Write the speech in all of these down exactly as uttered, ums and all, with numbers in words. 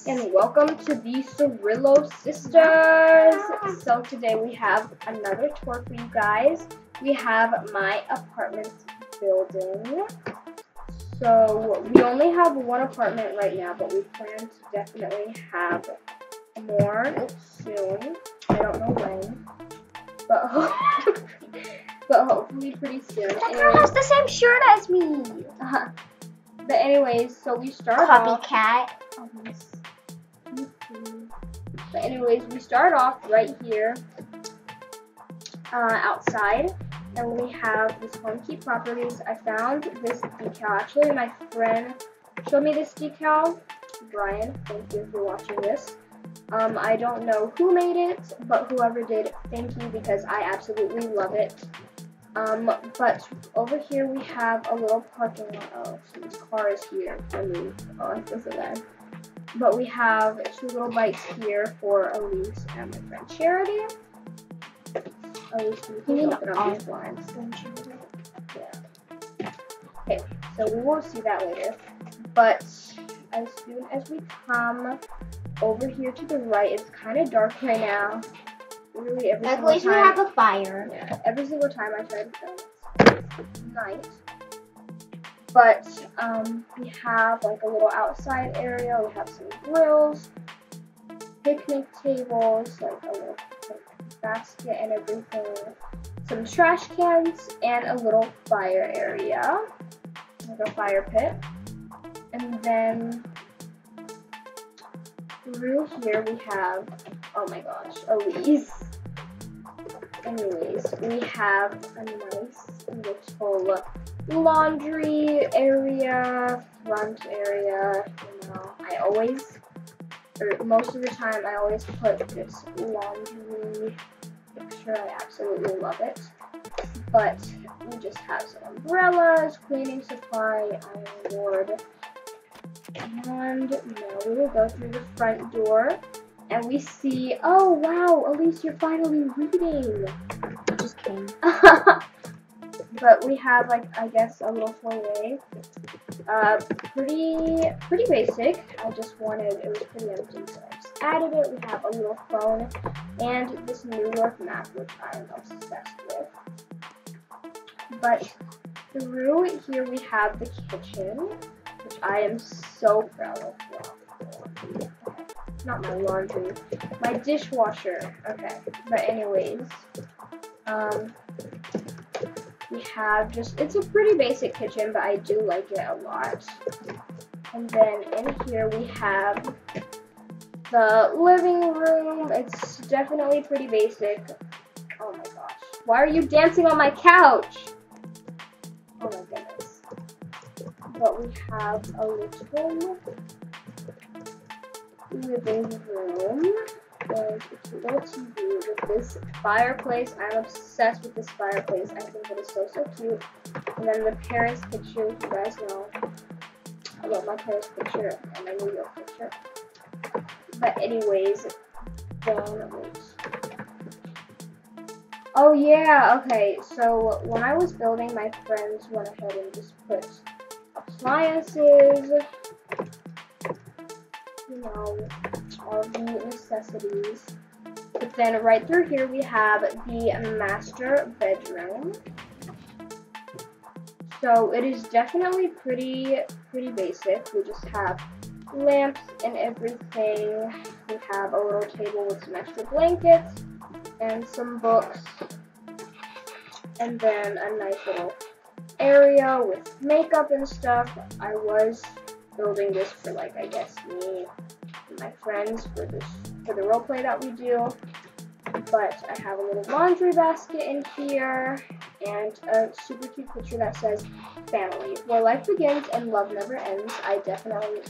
And welcome to the Cirilo Sisters. So today we have another tour for you guys. We have my apartment building. So we only have one apartment right now, but we plan to definitely have more soon. I don't know when, but ho but hopefully pretty soon. That girl has the same shirt as me. Uh, but anyways, so we start Copycat. off. But anyways, we start off right here uh, outside, and we have this Home Key Properties. I found this decal. Actually, my friend showed me this decal. Brian, thank you for watching this. Um, I don't know who made it, but whoever did, thank you, because I absolutely love it. Um, but over here we have a little parking lot. Oh, so this car is here. I mean, oh, I feel so bad. But we have two little bikes here for Elise and my friend Charity. Elise, you can open up these blinds. Yeah. Okay, so we will see that later. But as soon as we come over here to the right, it's kind of dark right now. Really, every At single least time, we have a fire. Yeah, every single time I try to film it, it's night. But um, we have like a little outside area. We have some grills, picnic tables, like a little like, basket and everything, some trash cans, and a little fire area, like a fire pit. And then through here we have, oh my gosh, Elise. Anyways, we have a nice little laundry area, front area. You know, I always, or most of the time, I always put this laundry picture. I absolutely love it. But we just have some umbrellas, cleaning supply, iron board, and now we will go through the front door. And we see, oh wow, Elise, you're finally reading. Just kidding. But we have, like, I guess, a little foyer. Uh, pretty, pretty basic. I just wanted, it was pretty empty, so I just added it. We have a little phone and this New York map, which I'm obsessed with. But through here we have the kitchen, which I am so proud of. Wow. Not my laundry, my dishwasher. Okay, but anyways, um, we have just, it's a pretty basic kitchen, but I do like it a lot. And then in here we have the living room. It's definitely pretty basic. Oh my gosh, why are you dancing on my couch? Oh my goodness. But we have a little living room and a cute little T V with this fireplace. I'm obsessed with this fireplace. I think it is so, so cute. And then the parents' picture, you guys know I love my parents' picture and my New York picture. But anyways, then wait. Oh yeah, okay, so when I was building, my friends went ahead and just put appliances, you know, all the necessities. But then right through here we have the master bedroom. So it is definitely pretty pretty basic. We just have lamps and everything. We have a little table with some extra blankets and some books. And then a nice little area with makeup and stuff. I was building this for, like, I guess me and my friends for this for the role play that we do. But I have a little laundry basket in here and a super cute picture that says family. Where life begins and love never ends. I definitely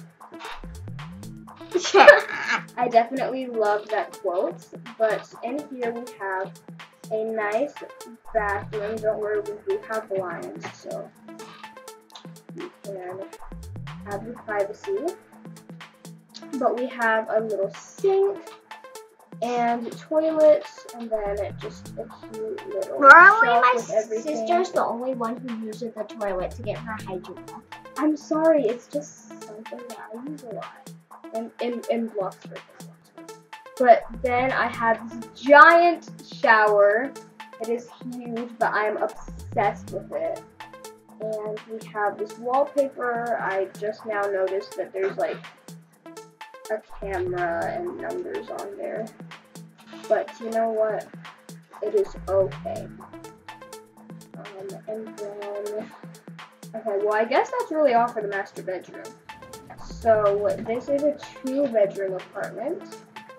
I definitely love that quote. But in here we have a nice bathroom. Don't worry, we do have blinds, so you can have your privacy. But we have a little sink and toilets, and then just a cute little Normally shelf my with everything. sister's the only one who uses the toilet to get her hygiene. I'm sorry, it's just something that I use a lot. in, in, in Bloxburg. But then I have this giant shower. It is huge, but I'm obsessed with it. And we have this wallpaper. I just now noticed that there's like a camera and numbers on there. But you know what? It is okay. Um, and then, okay, well I guess that's really all for the master bedroom. So this is a two bedroom apartment.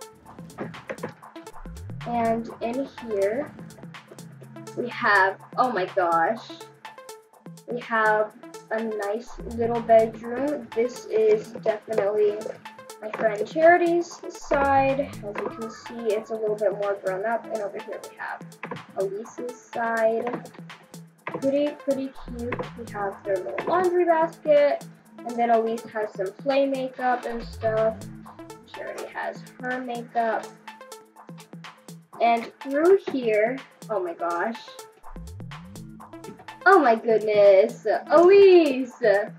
And in here, we have, oh my gosh, we have a nice little bedroom. This is definitely my friend Charity's side. As you can see, it's a little bit more grown up. And over here we have Elise's side. Pretty, pretty cute. We have their little laundry basket. And then Elise has some play makeup and stuff. Charity has her makeup. And through here, oh my gosh. Oh my goodness, Elise!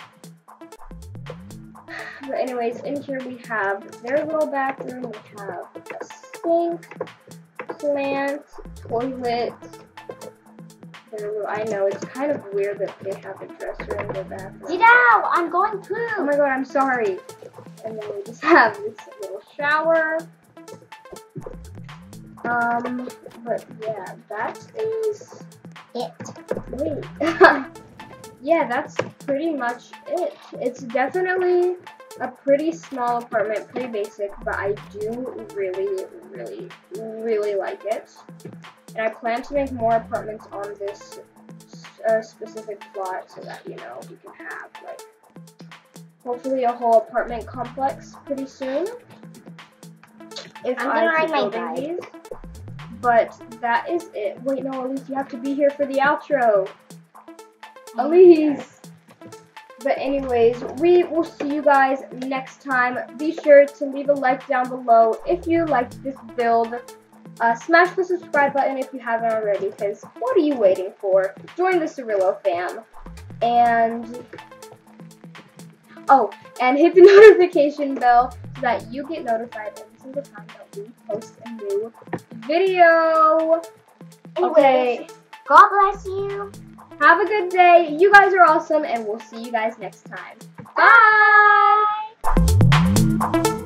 But anyways, in here we have their little bathroom. We have a sink, plant, toilet. Their little, I know, it's kind of weird that they have a dresser in their bathroom. Get out! I'm going poo! Oh my god, I'm sorry. And then we just have this little shower. Um, but yeah, that is it. Wait. Yeah, that's pretty much it. It's definitely a pretty small apartment, pretty basic, but I do really, really, really like it. And I plan to make more apartments on this uh, specific plot so that, you know, we can have, like, hopefully a whole apartment complex pretty soon. If I'm gonna I write keep my building guide. these. But that is it. Wait, no, Elise, you have to be here for the outro. Elise! But anyways, we will see you guys next time. Be sure to leave a like down below if you liked this build. Uh, smash the subscribe button if you haven't already, because what are you waiting for? Join the Cirilo fam. And, oh, and hit the notification bell so that you get notified every single time that we post a new video. Anyways, Okay, God bless you. have a good day. You guys are awesome, and we'll see you guys next time. Bye!